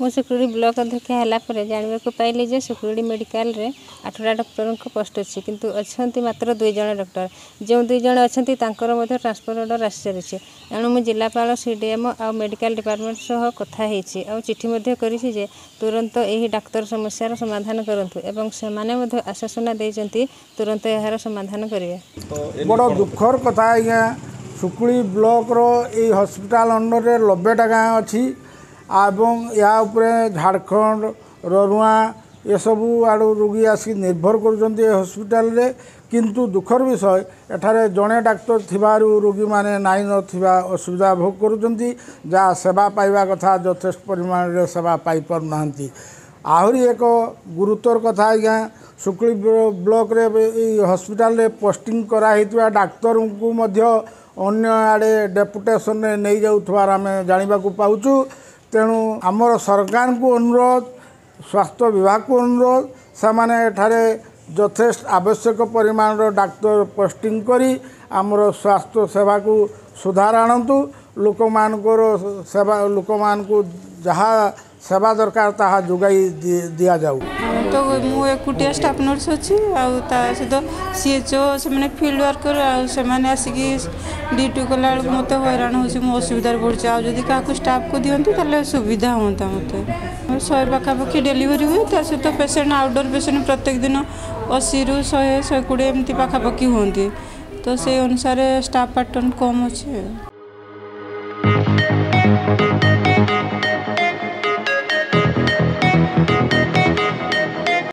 मु सुकुड़ी ब्लॉक अध्यक्ष है जानवा पाइली जे सुकुड़ी मेडिकल रे 8टा डॉक्टर पोस्ट अच्छी किंतु अच्छा मात्र 2 जन डॉक्टर जो 2 जन अच्छा ट्रांसफर ऑर्डर आसी सारी एणु मुझे जिलापाल सीडीएम आ मेडिकल डिपार्टमेंट सह कथा आ चिठी करी तुरंत यही डाक्तर समस्या समाधान करूँ एवं से आश्वासना देती तुरंत यार समाधान करेंगे। बड़ दुखर कथा आज्ञा सुकुड़ी ब्लॉक रो हॉस्पिटल अंडर 90टा गाँ अच्छी या झारखंड ररुआ ये सबू आड़ू रोगी आसिक निर्भर कर हॉस्पिटल रे किंतु दुखर विषय एठारे जड़े डाक्तर थिबारु रोगी माने नाई नथिबा असुविधा भोग करुचंती जहाँ सेवा पाइबा कथा यथेष्ट परिमाण रे सेवा पाई पर नांती। आहरी एक गुरुतर कथा आज्ञा सुकुड़ी ब्लॉक रे हॉस्पिटल रे पोस्टिंग कराइतबा डाक्तर को मध्य अन्य आड़े डेपुटेशन ने नहीं जाउथबार आमे जानिबा को पाउचु। तेणु आमर सरकार को अनुरोध स्वास्थ्य विभाग को अनुरोध से एठारे यथेष्ट आवश्यक परिमाण डाक्तर पोस्टिंग करी आमर स्वास्थ्य सेवा को सुधार आणतु लोक सेवा लोक जहाँ सेवा दरकार ताहा जोगाई दिया जाऊ। तो मु एकुटिया स्टाफ नर्स अच्छी सहित सीएचओ से फील्ड वर्कर आसिकी ड्यूटी कला मत हैरान हो असुविधा पड़े आदि क्या स्टाफ को दिखती ताले सुविधा हाँ मत 100 पाखापाखि डेलीवरी हुए त्या सहित पेसेंट आउटडोर पेसेंट प्रत्येक दिन 80 ରୁ 100 120 एमती पाखापाखि हमें तो से अनुसार स्टाफ पैटर्न कम अच्छे।